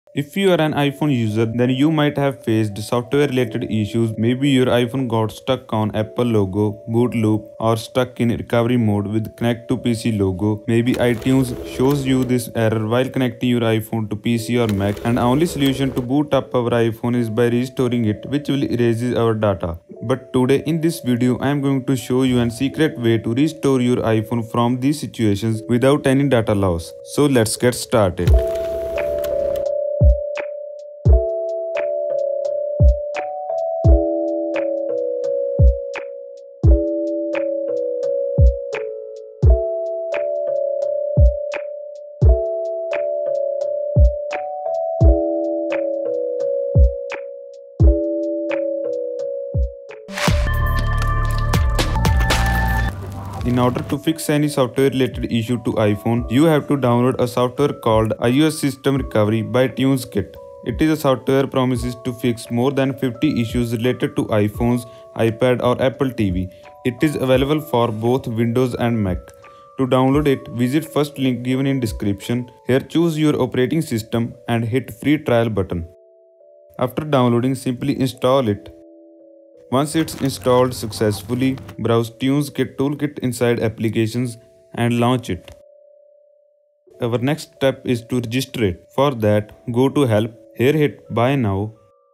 If you are an iPhone user, then you might have faced software related issues. Maybe your iPhone got stuck on Apple logo, Bootloop, or stuck in recovery mode with connect to PC logo. Maybe iTunes shows you this error while connecting your iPhone to PC or Mac, and the only solution to boot up our iPhone is by restoring it, which will erase our data. But today in this video I am going to show you a secret way to restore your iPhone from these situations without any data loss. So let's get started. In order to fix any software related issue to iPhone, you have to download a software called iOS System Recovery by Tuneskit. It is a software promises to fix more than 50 issues related to iPhones, iPad or Apple TV. It is available for both Windows and Mac. To download it, visit first link given in description. Here choose your operating system and hit free trial button. After downloading, simply install it. Once it's installed successfully, browse Tuneskit toolkit inside applications and launch it. Our next step is to register it. For that, go to help. Here hit buy now.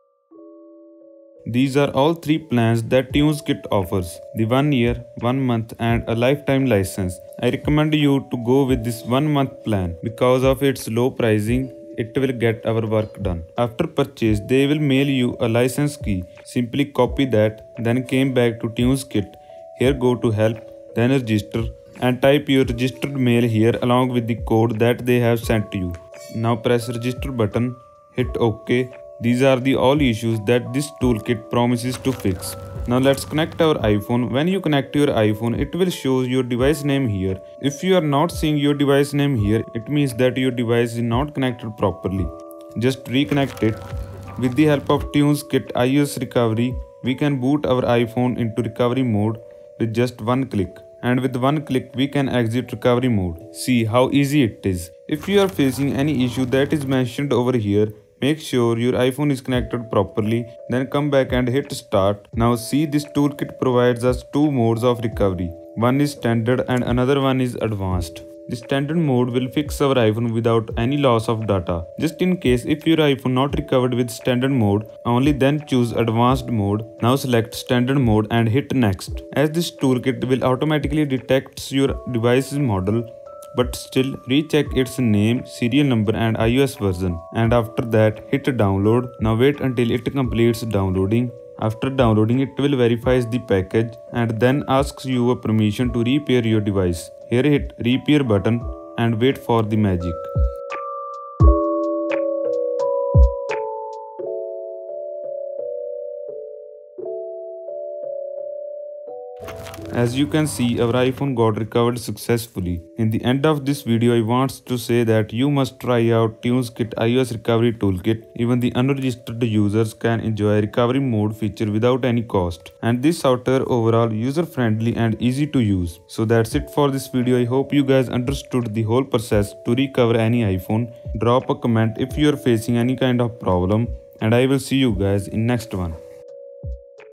These are all three plans that Tuneskit offers: the 1 year, 1 month and a lifetime license. I recommend you to go with this 1 month plan because of its low pricing. It will get our work done. After purchase, they will mail you a license key. Simply copy that, then came back to Tuneskit. Here go to help, then register and type your registered mail here along with the code that they have sent to you. Now press register button, hit OK. These are the all issues that this toolkit promises to fix. Now let's connect our iPhone. When you connect your iPhone, it will show your device name here. If you are not seeing your device name here, it means that your device is not connected properly. Just reconnect it. With the help of Tuneskit iOS Recovery, we can boot our iPhone into recovery mode with just one click. And with one click, we can exit recovery mode. See how easy it is. If you are facing any issue that is mentioned over here, make sure your iPhone is connected properly, then come back and hit start. Now see, this toolkit provides us two modes of recovery. One is standard and another one is advanced. The standard mode will fix our iPhone without any loss of data. Just in case if your iPhone not recovered with standard mode, only then choose advanced mode. Now select standard mode and hit next. As this toolkit will automatically detect your device's model, but still recheck its name, serial number and iOS version. And after that, hit download. Now wait until it completes downloading. After downloading, it will verify the package and then asks you a permission to repair your device. Here hit repair button and wait for the magic. As you can see, our iPhone got recovered successfully. In the end of this video, I want to say that you must try out Tuneskit iOS Recovery Toolkit. Even the unregistered users can enjoy recovery mode feature without any cost. And this software overall user-friendly and easy to use. So that's it for this video. I hope you guys understood the whole process to recover any iPhone. Drop a comment if you are facing any kind of problem. And I will see you guys in next one.